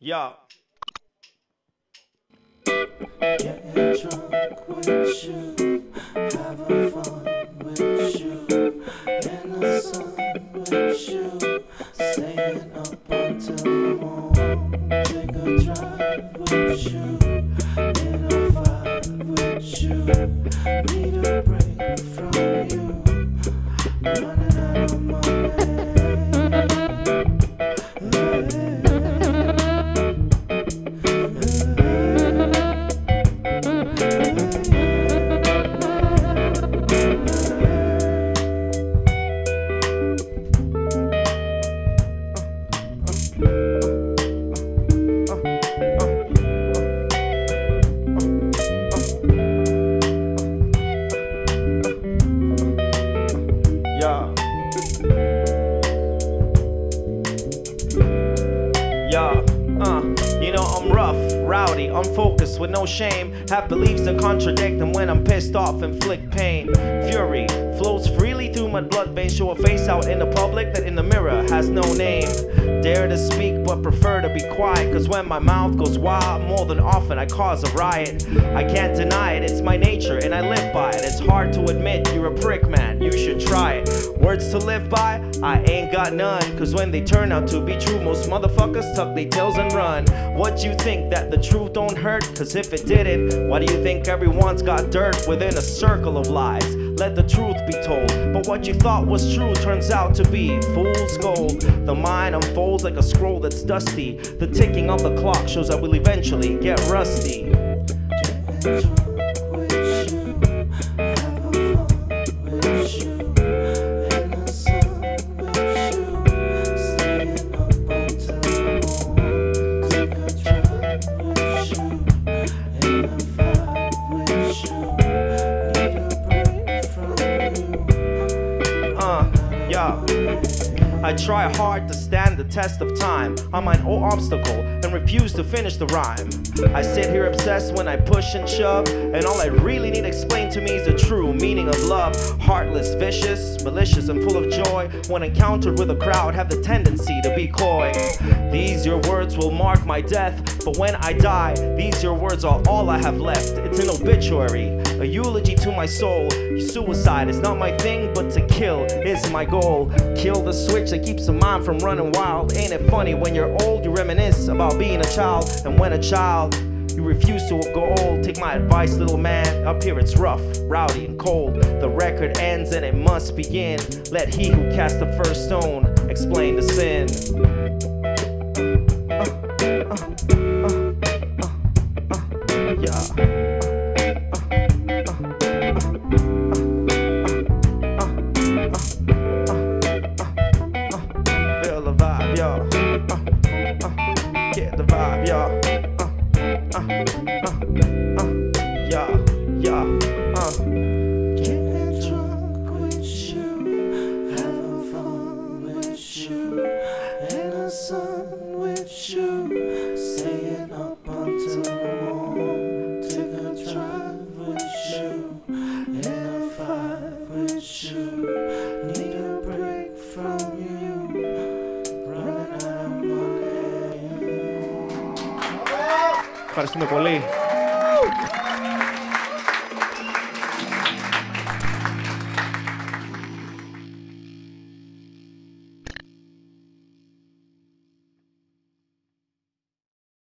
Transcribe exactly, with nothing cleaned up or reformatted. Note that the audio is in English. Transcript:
Yeah. Getting drunk with you, having fun with you, in the sun with you, staying up until the morning. Take a drive with you, in a fight with you, need a break from you, running out of money. Yeah, uh, you know I'm rough, rowdy, unfocused with no shame. Have beliefs that contradict, and when I'm pissed off, inflict pain. Fury flows freely through my blood veins. Show a face out in the public that in the mirror has no name. Dare to speak but prefer to be quiet, cause when my mouth goes wild, more than often I cause a riot. I can't deny it, it's my nature and I live by it. It's hard to admit you're a prick, man, you should try it. Words to live by? I ain't got none, cause when they turn out to be true, most motherfuckers tuck their tails and run. What you think, that the truth don't hurt? Cause if it didn't, why do you think everyone's got dirt within a circle of lies? Let the truth be told, but what you thought was true turns out to be fool's gold. The mind unfolds like a scroll that's dusty. The ticking of the clock shows I will eventually get rusty. I try hard to stand the test of time. I'm an old obstacle and refuse to finish the rhyme. I sit here obsessed when I push and shove, and all I really need explained to me is the true meaning of love. Heartless, vicious, malicious, and full of joy. When encountered with a crowd, have the tendency to be coy. These your words will mark my death, but when I die, these your words are all I have left. It's an obituary, a eulogy to my soul. Suicide is not my thing, but to kill is my goal. Kill the switch that keeps the mind from running wild. Ain't it funny, when you're old you reminisce about being a child, and when a child you refuse to go old. Take my advice, little man, up here it's rough, rowdy and cold. The record ends and it must begin. Let he who cast the first stone explain the sin. uh, uh, uh, uh, uh, yeah. Get the vibe, y'all. Uh, uh, uh, uh, yeah, yeah, uh. Getting drunk with you, having fun with you, in the sun with you, staying up until the morning. Take a drive with you, in a fight with you, need a break from you, running out of money. Ευχαριστούμε πολύ.